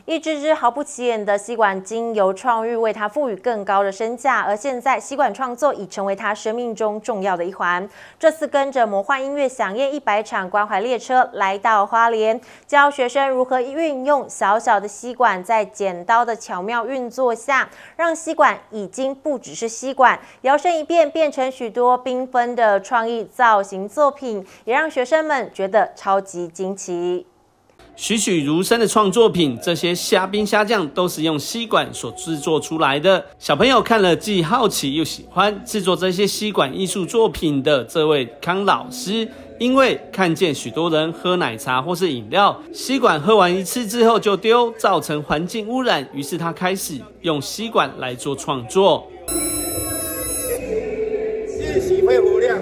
一支支毫不起眼的吸管，经由创育为他赋予更高的身价，而现在吸管创作已成为他生命中重要的一环。这次跟着魔幻音乐响宴100场关怀列车来到花莲，教学生如何运用小小的吸管，在剪刀的巧妙运作下，让吸管已经不只是吸管，摇身一变变成许多缤纷的创意造型作品，也让学生们觉得超级惊奇。 栩栩如生的创作品，这些虾兵虾将都是用吸管所制作出来的。小朋友看了既好奇又喜欢。制作这些吸管艺术作品的这位康老师，因为看见许多人喝奶茶或是饮料，吸管喝完一次之后就丢，造成环境污染，于是他开始用吸管来做创作。 预洗肺活量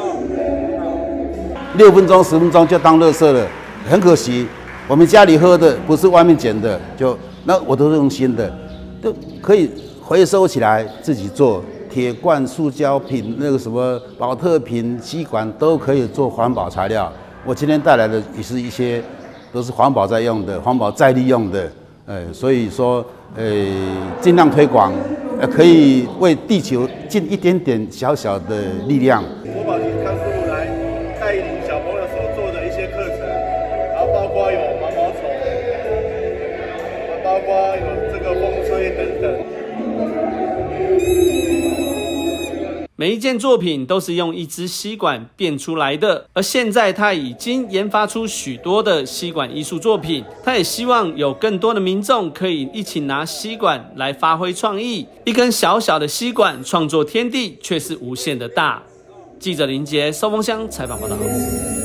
6分钟、10分钟就当垃圾了，很可惜。我们家里喝的不是外面捡的，那我都是用新的，都可以回收起来自己做。铁罐、塑胶瓶、那个什么保特瓶、吸管都可以做环保材料。我今天带来的也是一些都是环保在用的、环保再利用的，所以说尽量推广，可以为地球尽一点点小小的力量。 国宝级康师傅来带领小朋友所做的一些课程，然后包括有毛毛虫，包括有这个风吹等等。 每一件作品都是用一支吸管变出来的，而现在他已经研发出许多的吸管艺术作品。他也希望有更多的民众可以一起拿吸管来发挥创意。一根小小的吸管创作天地却是无限的大。记者林杰、寿丰乡采访报道。